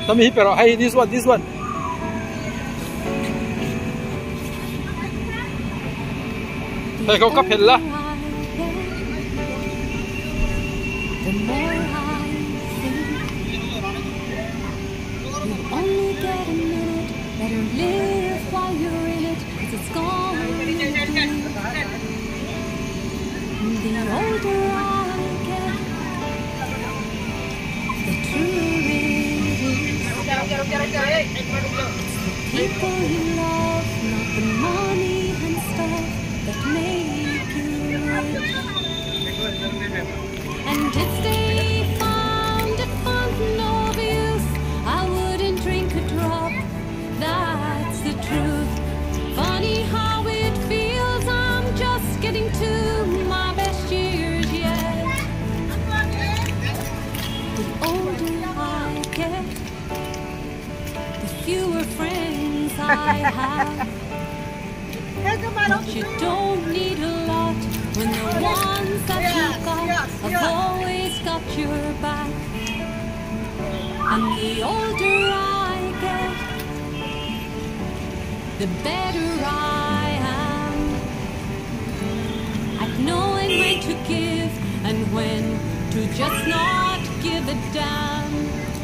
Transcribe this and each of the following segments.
Tami pero hey, this one. Hey, go kapel la. Better live while you're in it, 'cause it's gone. The older I get, the truer it is. It's the people you love, not the money and stuff, that make you rich. And if they found it fountain of youth, I wouldn't drink a drop. That's the truth. Funny how it feels, I'm just getting to my best years yet. The older I get, the fewer friends I have. But you don't need a lot when the ones that you've got have always got your back. And the older I get, the better I am at knowing when to give and when to just not give a damn.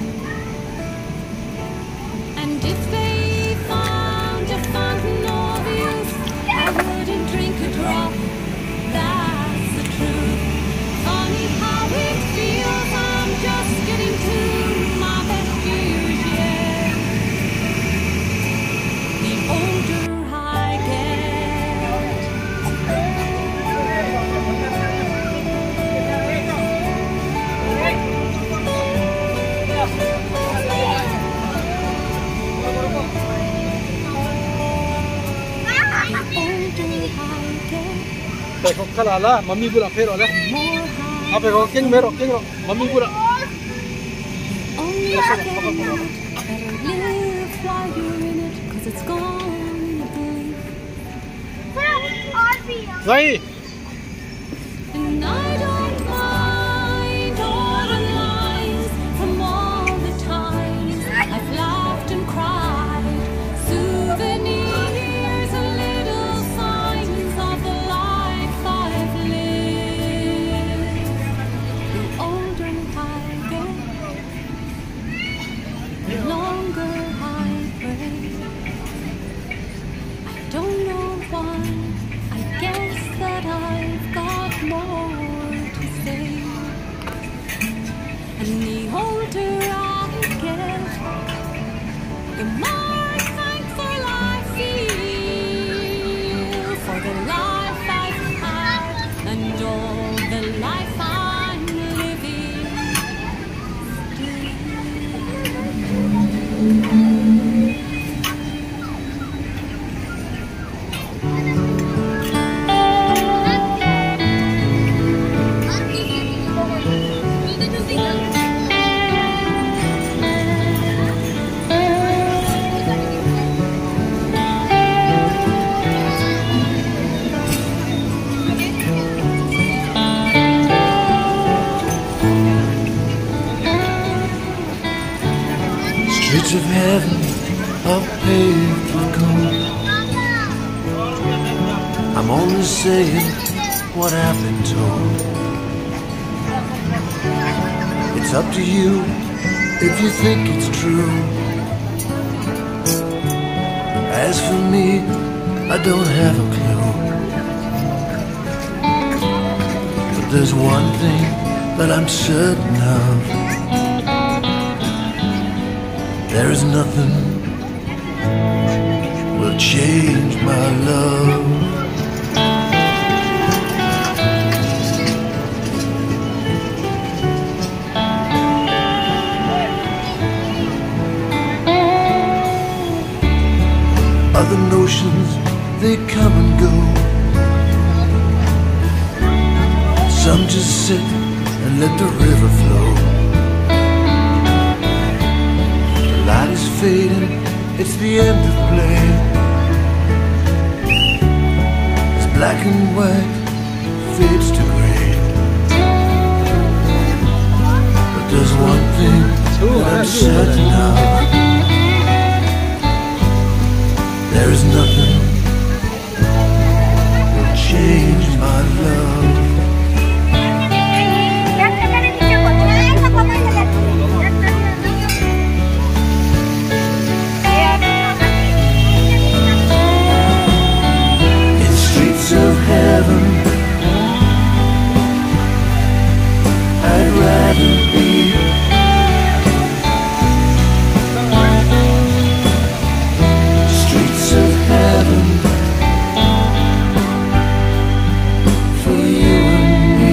And if they found a fountain of youth, I wouldn't drink a drop. That's the truth. Funny how it feels, I'm just getting to my best years yet. The older I get, Hey, go kalala, mami pula pero la. Apa go king mero, mami pula. only I get better live while you're in it, 'cause it's gone, I believe. Zai. And I don't mind all the lies from all the times I've laughed and cried. Souvenirs and little signs of the life I've lived. The older I get, the longer I pray. I don't know why, I guess that I've got more to say. And the older I get, the more thankful I feel for the life I've had and all the life I'm living Streets of heaven are paved with gold. I'm only saying what I've been told. It's up to you if you think it's true. As for me, I don't have a clue. But there's one thing that I'm certain of. There is nothing will change my love. Other notions, they come and go. Some just sit and let the river flow. Light is fading, it's the end of play. As black and white fades to gray. But there's one thing that I'm certain of. There is nothing will change my love. In streets of heaven, I'd rather be. Streets of heaven for you and me.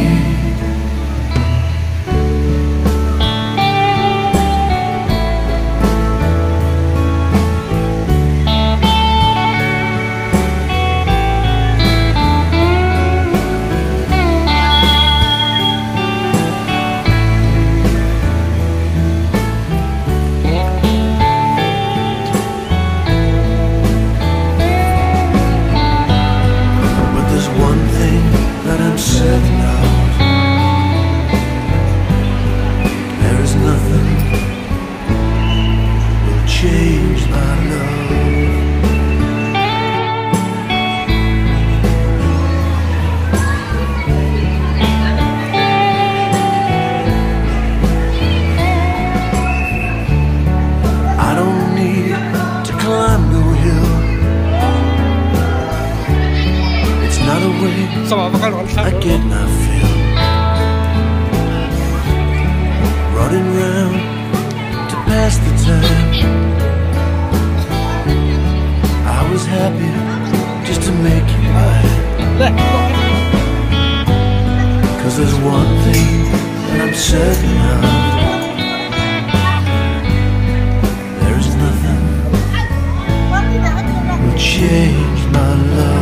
But there's one thing that I'm certain of. There is nothing will change my love. I don't need to climb no hill. It's not a way Sama makan orang I get my fill. Running round to pass the time. I was happy just to make you mine. Cause there's one thing that I'm certain of. There is nothing will change my love.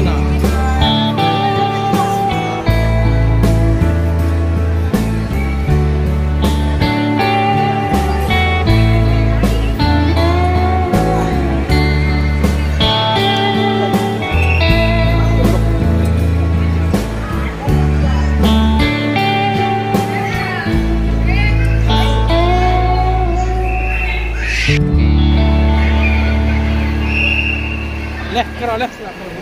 Leh, kerana leh.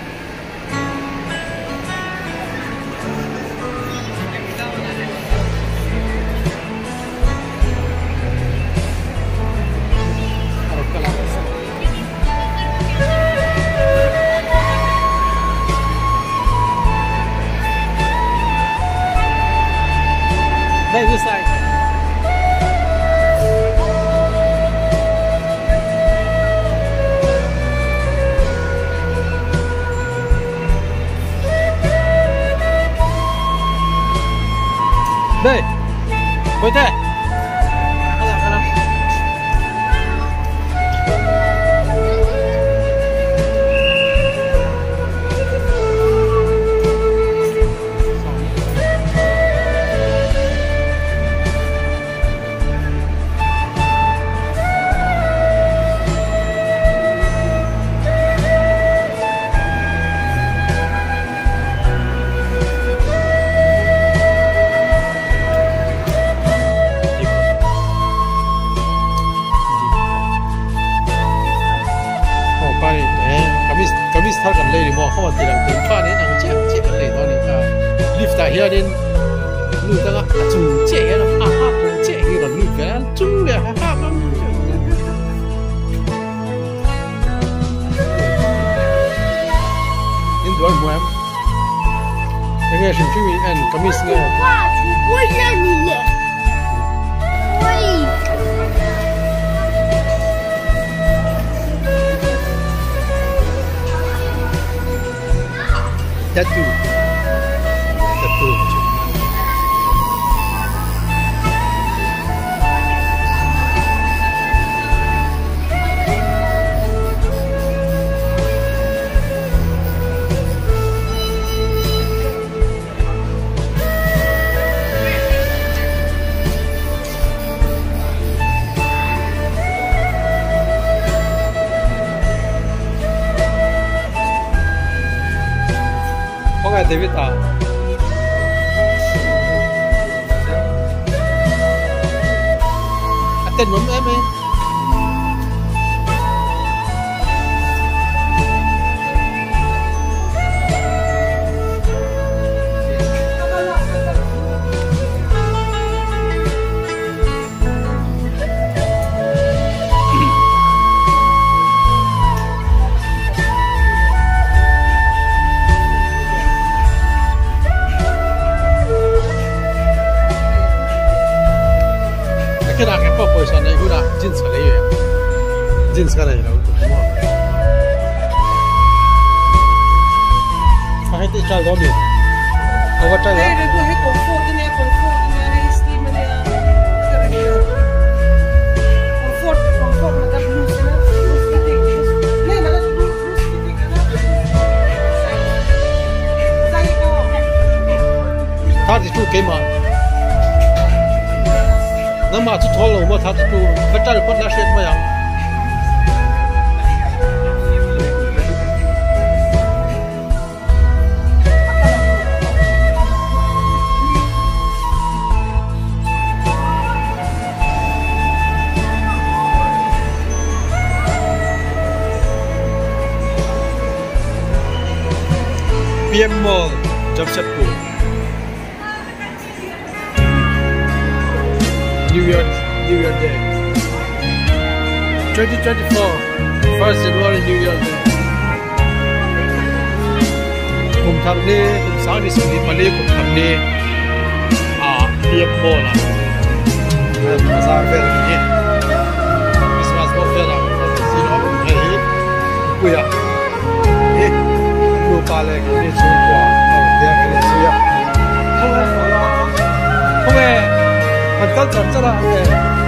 Baik, selesai. Baik, boleh. Kalah. Kamis tar kan lei mo khaw ti lang tin fa ne nang che lei do ni ka lift ta here din lu ta ga chung che ya ha ha che ki ro lu ka chung le ha ha ma in do mo am nge shin chi mi an kamis nge 画出我认你耶，喂。 tattoo. David tên nhóm em ấy cái nào cái bọc bồi sản này cũng là jeans cái này jeans cái này là đúng không? Phải thì trai có biển, có vật trai đó. Đây là cái comfort này hay steam này, comfort mà ta blue cái này, này mà blue cái này, sai 他是做给嘛？那么就脱了嘛，他是做，他这里不那些怎么样？PM Mall, Jamshedpur. New Year Day. 2024, 1st January New Year Day. Kumthar ni, kumsang ni sini pali kumthar ni. PM Mall lah. Pasar fair ni. Christmas fair lah. Sino hari kuya. Lupa lagi ni Chhungkua. Dia kena siap. Không hề. Mình có thật rất là ok.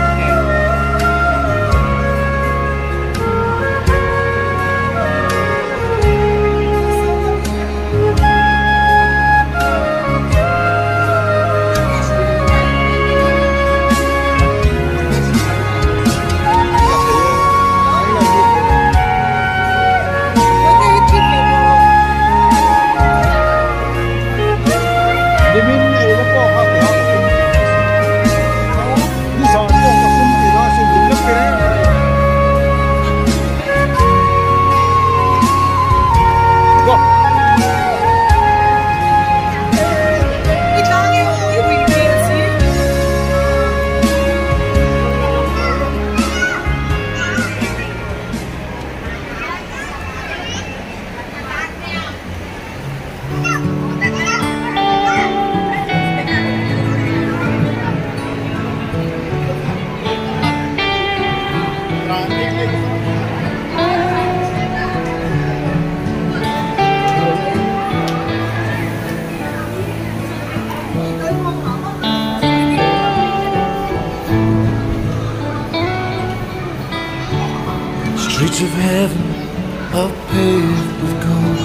Streets of heaven are paved with gold.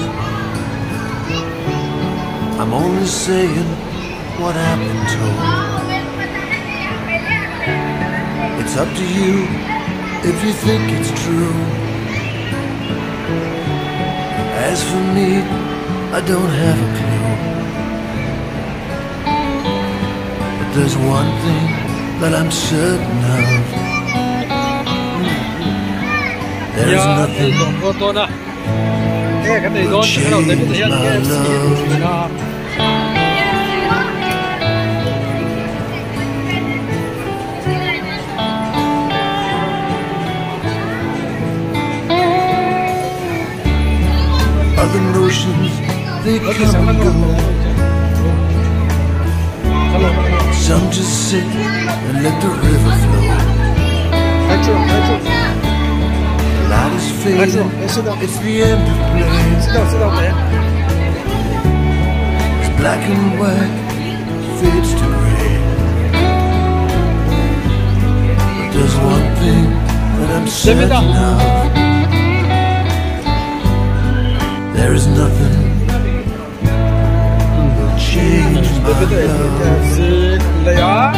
I'm only saying what I've been told. It's up to you if you think it's true. As for me, I don't have a clue. But there's one thing that I'm certain of. There's nothing will change my love. Other notions, they come and go. Some just sit and let the river flow. Light is fading, it's the end of play. It's black and white, fades to gray. But there's one thing that I'm certain of. There is nothing will change my love.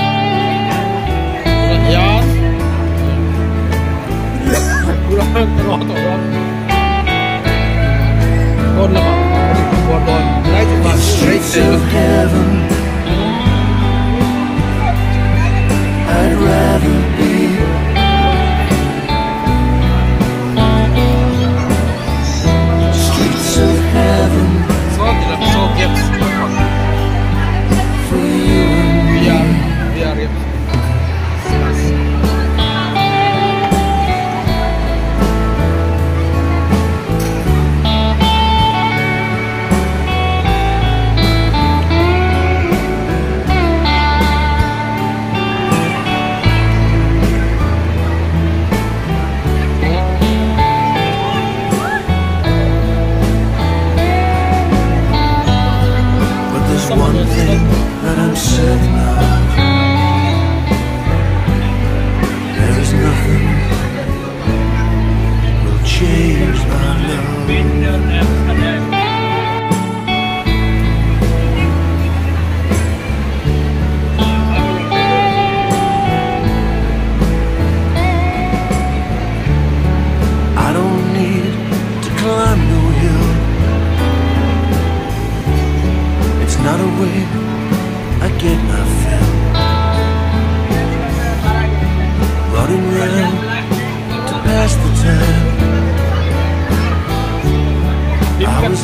Streets of heaven, I'd rather be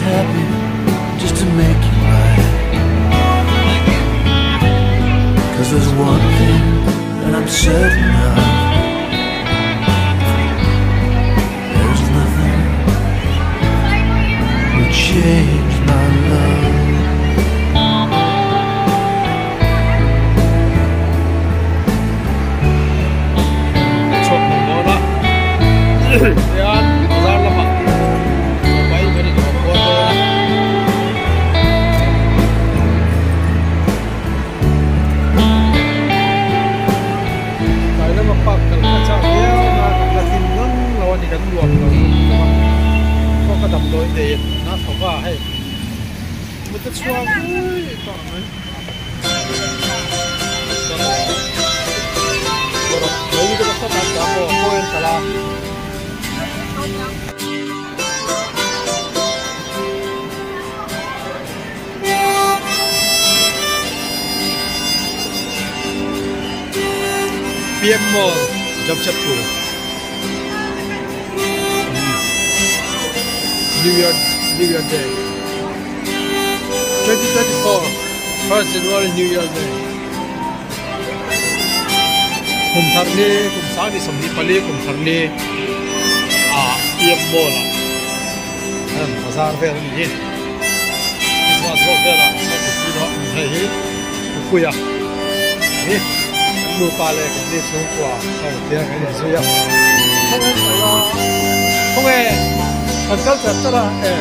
happy just to make you right. 'Cause there's one thing that I'm certain of. There's nothing will change my love. Yan, pasar lama. Baik beri kau foto. Kaya na mapak kalau kaca dia nak latin nang lawan ikan luang lagi. Kau kadam doi deh, nak apa hai? Betul suami, tak mai. Borok, bayi kita kau tak apa, kau yang salah. PM Mall, Jamshedpur. New Year Day. 2024, 1st January New Year Day. Kumthar ni, kumsang ni samli pali kumthar ni. PM Mall lah. Pasar fair ni. Semua fair lah. Satu kilo ni. Kuya. Ni. Lupa le Kumthar Chhungkua, kalau dia kan dia sudah. Không em phải lo, không em, phần cấp giật cho là em.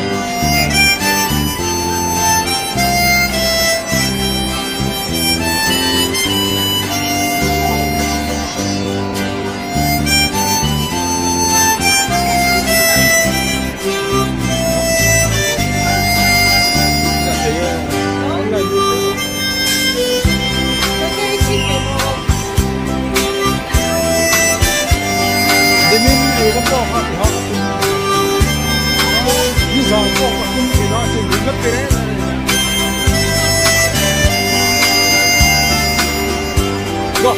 Mình thì không có họ thì họ như giờ có họ cũng thì nó chỉ đứng gấp cái đấy rồi.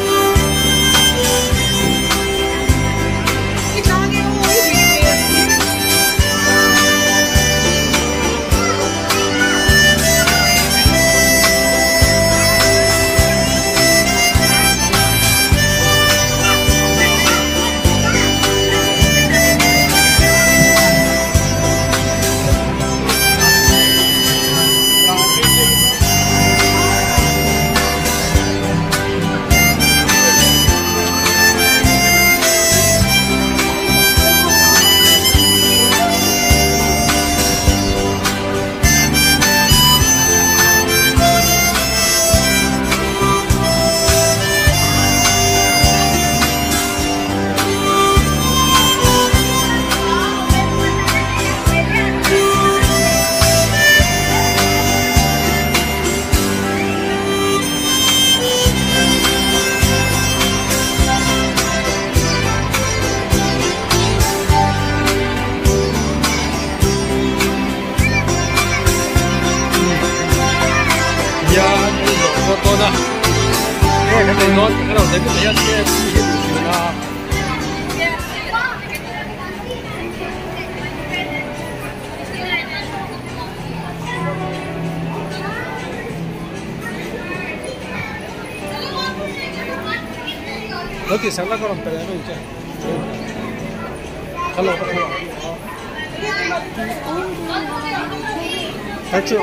Foto na. Cái này nó cái đầu thấy cái này cái là nó thì sáng ra có làm cái này chứ. Hello, hello. Hãy chịu.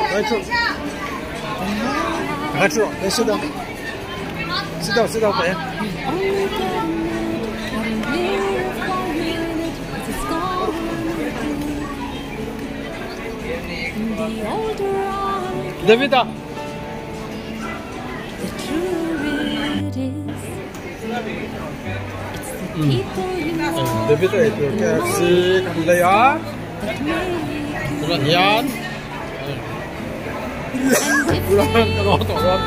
Hãy chịu, để sit down. Sit down, bé. David, David itu KFC kan layan. Bulan Yan. Bulan kalau orang.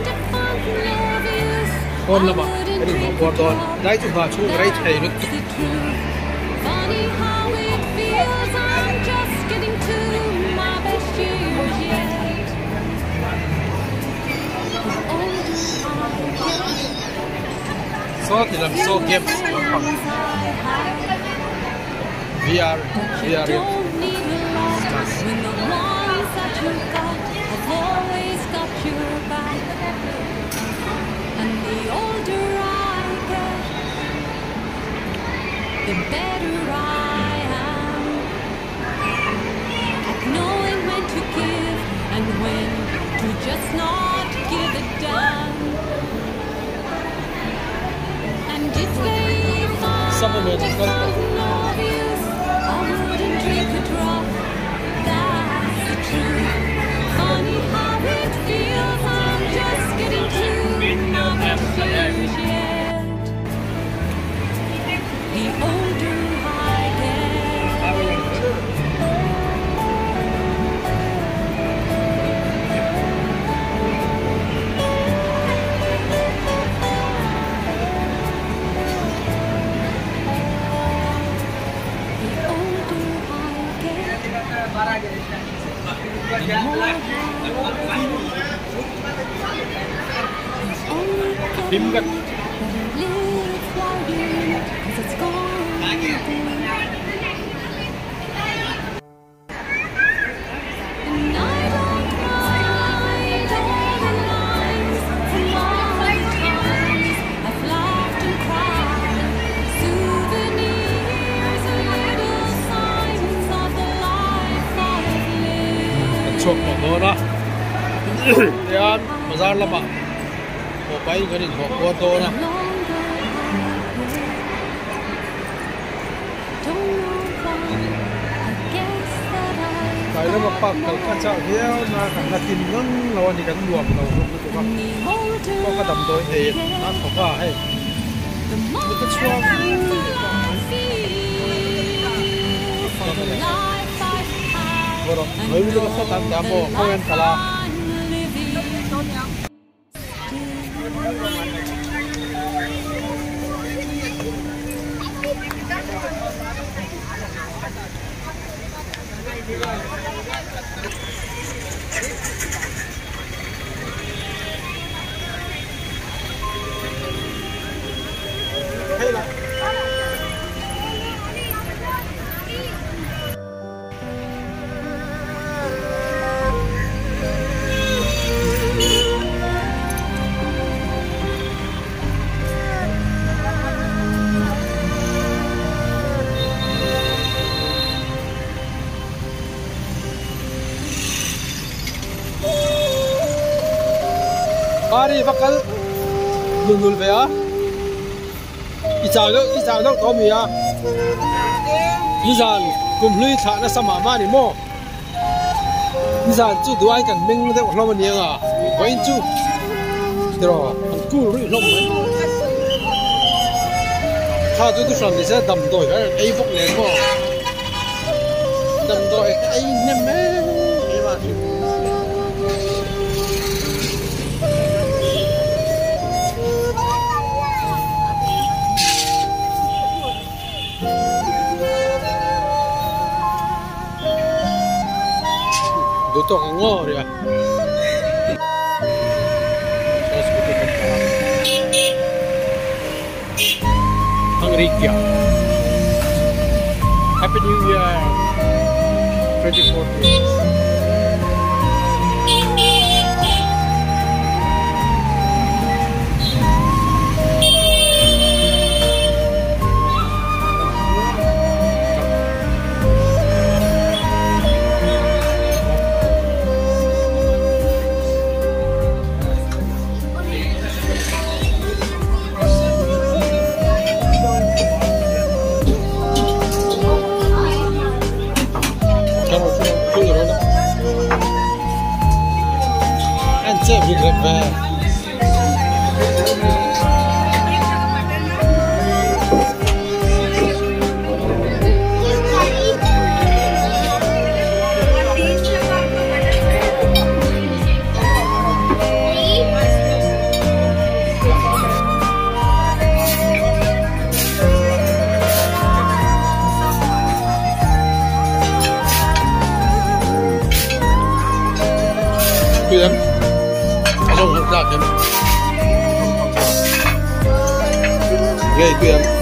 Kon lama. Ini mau buat don. Dah itu baca right hari itu. Funny how it feels, I'm just getting to my best years yet. So dalam so games VR. Don't need a lot when the the better I am at knowing when to give and when to just not give a damn. And if they found a fountain of youth, I wouldn't drink a drop. That's the truth. Funny how it feels. I'm just getting to my fears yet. The older I get. Bimgat. Chok mo na. Yan, bazar lama. O pai ganin ho ko to na. Kai la ma pak kal ka cha hiao na kan na tin nang lawan ni kan luam lo tu ka. Ko ka dam doi e na ko ka hai. Ni ka chua. Bueno, no hay mucho que tan amo, joven cala. Ari bakal nunul be ya ichalo to mi ya izan kumhlui tha na sama ma ni mo izan chu duai kan ming de lo ma ni nga wain chu dro an ku ri lo ma kha tu sham ni sa dam doi ai bok le mo dam doi ai ne me ai ba Ito ang ngor ya. Ang Rigya. Happy New Year 2014. Quyền không hợp tác em ghê quyền